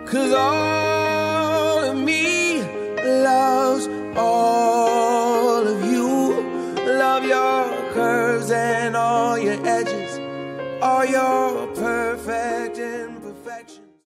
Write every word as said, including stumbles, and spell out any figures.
'cause all of me loves all of you. Love your curves and all your edges, all your perfect imperfections.